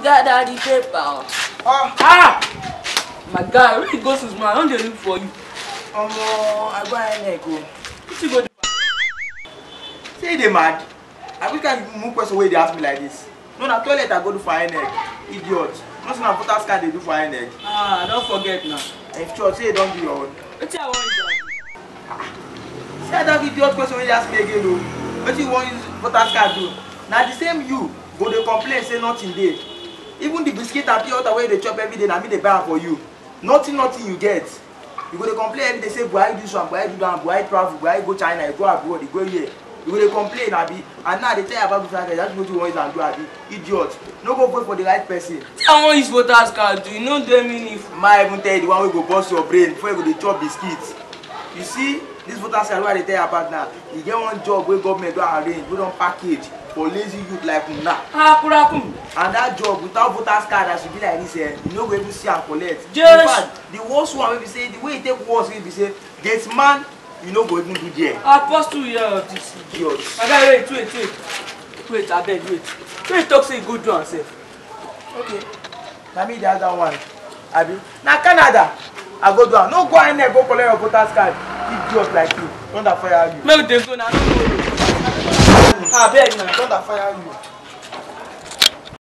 gather the paper. My guy, where you go since man? I don't look for you. I go ahead go. What you go do? Say they mad. I wish I move question where they ask me like this. No, na toilet I go do for INEC. Idiot. No, say na voters card they do for INEC. Don't forget now. If sure, say don't do your own. What you want to Say that idiot question when they ask me again though. What you want use voters card do? Now the same you go dey complain say nothing dey. Even the biscuit and pure water wey you dey chop every day, na me dey buy am for you. Nothing you get. You go dey complain every day say Buhari do this one, Buhari do that, Buhari travel, Buhari go China, you go abroad, you go here. You go dey complain abi, and now they tell you about voters card. That's what you want use and do abi. Idiot. No go vote for the right person. I want use voters card. Do you know the meaning? Ma even tell you the one wey go burst your brain before you go dey chop biscuits. You see, this voters card wey I dey tell you about now, e get one job wey government don arrange, wey don package for lazy youth like una. Kurakum. And that job without voters card as you be like this, you no go even see am collect. Yes. In fact, the worst one wey be say, the way e take worse wey be say, gate man, you no go even do there. Apostle here of this Idiot. My guy, wait, abeg, wait. Wait, talk say you go do am sef. Okay. Na me the other one. Abi. Na Canada. I go do am. No go in there go collect your voters card. Idiot like you. Don't fire you. Make dem go na. Abeg na. Don't fire you.